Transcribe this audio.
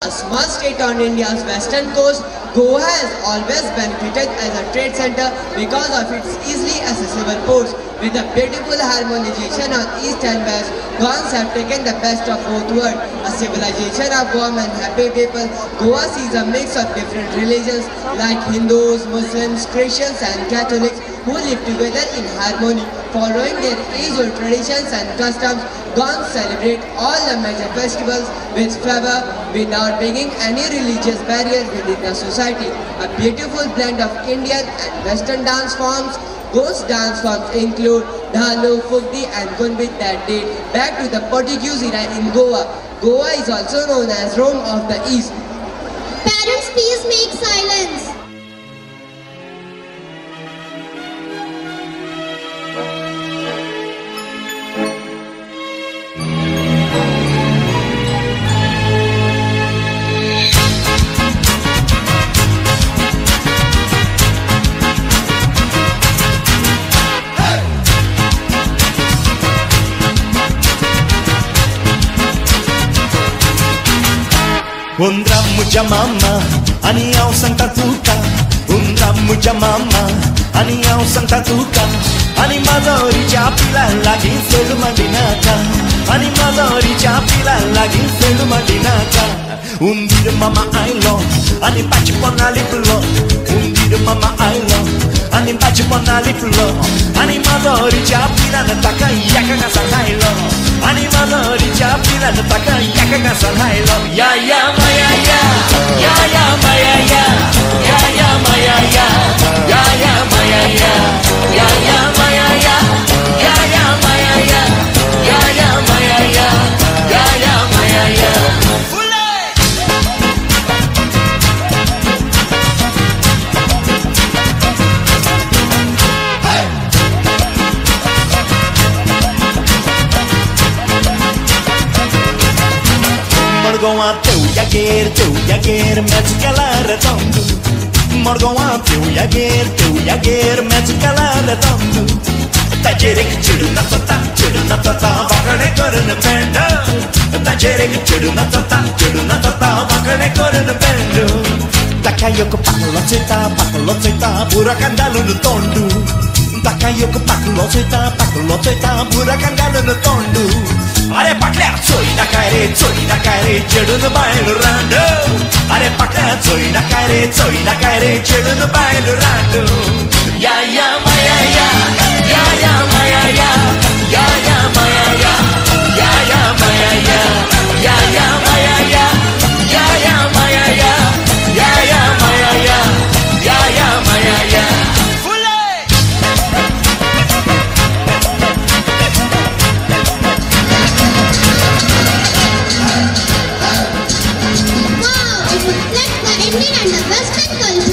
A small state on India's western coast, Goa has always benefited as a trade center because of its easily accessible ports. With a beautiful harmonization on east and west, Goans have taken the best of both worlds. A civilization of warm and happy people, Goa sees a mix of different religions like Hindus, Muslims, Christians and Catholics who live together in harmony. Following their age-old traditions and customs, Goans celebrate all the major festivals with fervor without bringing any religious barrier within the society. A beautiful blend of Indian and Western dance forms. Those dance forms include Dhalu, Fugdi and Gunbit that date back to the Portuguese era in Goa. Goa is also known as Rome of the East. Parents, please make silence. Undramu jamama, aniau santa tuka. Undramu jamama, aniau santa tuka. Animadori chapila lagi selu madinaka. Animadori chapila lagi selu madinaka. Undir mama ailo, ani pachi ponali pulo. Undir mama ailo, ani pachi ponali pulo. Animadori chapila nataka yaka kasahailo. Animadori chapila nataka yaka kasahailo. Ya ya maya ya, ya ya maya ya, ya ya maya ya, ya ya maya ya, ya ya maya ya, ya ya maya ya, ya ya maya ya, ya ya maya ya. Morgoa teu yager, mete calar redondo. Morgoa teu yager, mete calar redondo. Tajere que tiro na tota, vakane korne pendo. Tajere que tiro na tota, vakane korne pendo. Takayo ko pakoloceta, burakan dalu no tondo. Takayo ko pakoloceta, burakan dalu no tondo. Are pakler choi na kaire chedu no bailu rando. Are pakler choi na kaire chedu no bailu rando. Ya ya maya ya, ya ya maya ya, ya ya maya ya, ya ya maya ya, ya ya maya ya, ya ya maya ya, ya ya maya ya, ya ya maya ya. Wow, it reflects the Indian and the Western culture.